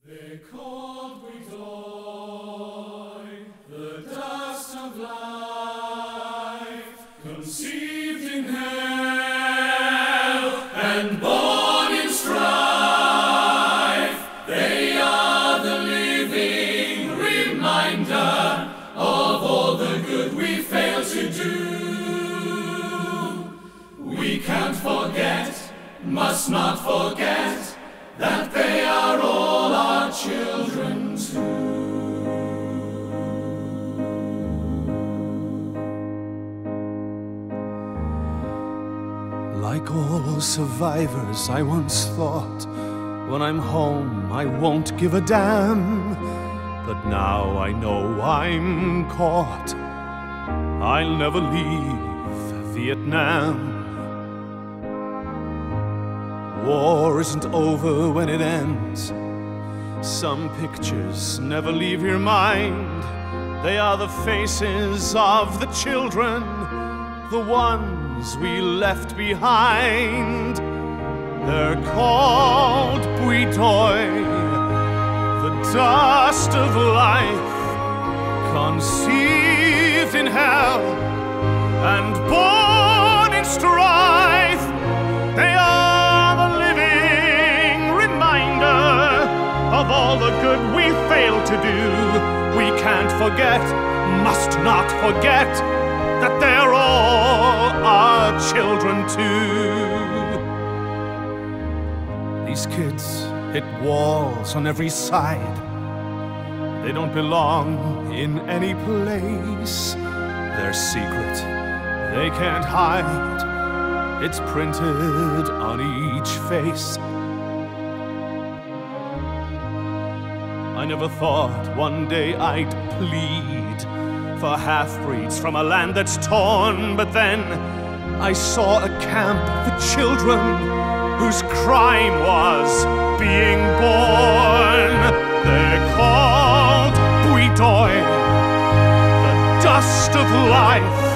They called we die, the dust of life, conceived in hell and born in strife. They are the living reminder of all the good we fail to do. We can't forget, must not forget, that they are all our children too. Like all survivors, I once thought, when I'm home I won't give a damn. But now I know I'm caught. I'll never leave Vietnam. War isn't over when it ends. Some pictures never leave your mind. They are the faces of the children, the ones we left behind. They're called Bui Toi, the dust of life, conceived in hell and born in strife. They are of all the good we fail to do. We can't forget, must not forget, that they're all our children too. These kids hit walls on every side. They don't belong in any place. Their secret they can't hide. It's printed on each face. I never thought one day I'd plead for half-breeds from a land that's torn. But then I saw a camp for children whose crime was being born. They're called Bui Toi, the dust of life,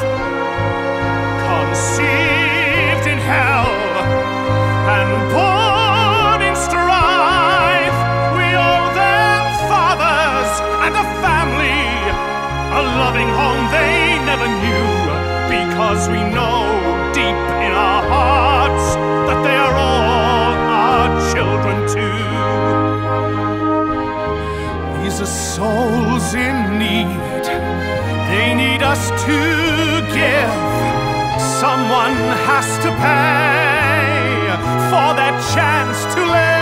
conceived in hell and born in strife. We owe them fathers and a family, a loving home they never knew, because we know deep in our hearts that they are all our children too. These are souls in need. They need us to give. Someone has to pay for their chance to live.